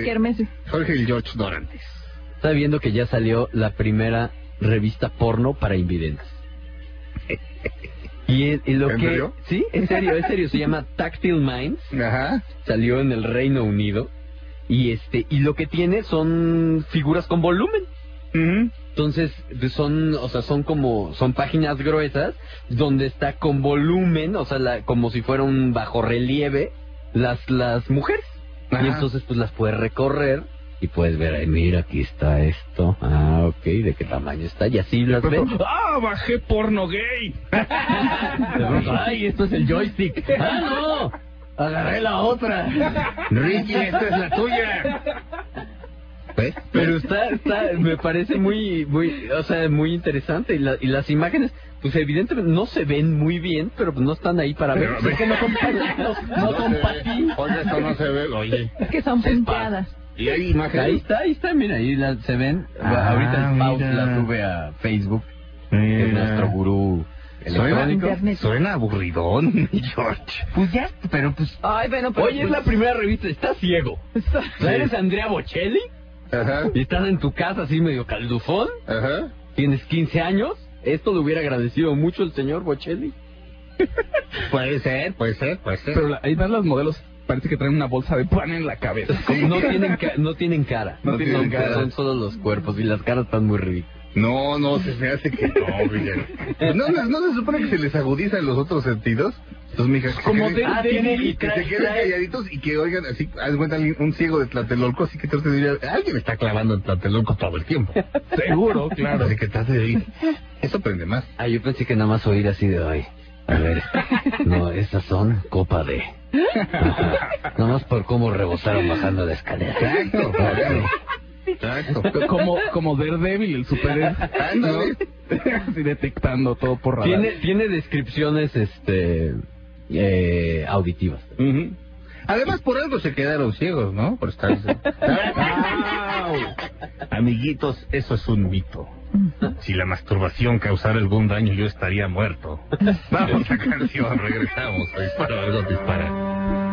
kermeses. Jorge y George Dorantes. Estaba viendo que ya salió la primera revista porno para invidentes. Y lo ¿En que... serio? Sí, en serio, se llama Tactile Minds. Ajá. Salió en el Reino Unido. Y lo que tiene son figuras con volumen. Entonces, son páginas gruesas donde está con volumen, o sea, como si fuera un bajorrelieve las mujeres. Ajá. Y entonces pues las puedes recorrer y puedes ver, ay, mira, aquí está esto. Ah, ok, ¿de qué tamaño está? Y así las ves. ¡Ah, bajé porno gay! Ay, esto es el joystick. ¡Ah, no! Agarré la otra. Ricky, esta es la tuya. ¿Ves? Pero está, me parece muy, o sea, muy interesante. Y las imágenes, pues evidentemente no se ven muy bien, pero pues no están ahí para ver. Pero, Es que no son para ti. Oye, esto no se ve, oye. Es que son punteadas. Y hay imágenes. Ahí está, mira, ahí se ven. Ahorita el Pau mira. la sube a Facebook, que es nuestro gurú electrónico. Suena aburridón, George. Pues ya, pero pues... Ay, bueno, pero... Oye, es la primera revista, estás ciego. O sea, eres Andrea Bocelli Ajá. y estás en tu casa así medio caldufón, Ajá. tienes 15 años, esto lo hubiera agradecido mucho el señor Bocelli. Puede ser. Pero ahí van los modelos, parece que traen una bolsa de pan en la cabeza. No tienen cara. No tienen cara. Son solo los cuerpos y las caras están muy ridículas. No, se me hace que no, Miguel. ¿No se supone que se les agudizan los otros sentidos? Entonces, mija, Como que se queden calladitos y que oigan así, haz cuenta un ciego de Tlatelolco, así que trate de ir alguien me está clavando en Tlatelolco todo el tiempo. Seguro, claro. Así que trate de ir. Eso prende más. Ah, yo pensé que nada más oír así de hoy. A ver, no, estas son copa de... Ajá. Nada más por cómo rebosaron bajando la escalera. Exacto. Como Daredevil, el superhéroe. Ándale. Así detectando todo por radar. Tiene descripciones, auditivas. Además, por algo se quedaron ciegos, ¿no? Por estar... Amiguitos, eso es un mito. Si la masturbación causara algún daño, yo estaría muerto. Vamos a canción, regresamos. Dispara, algo dispara.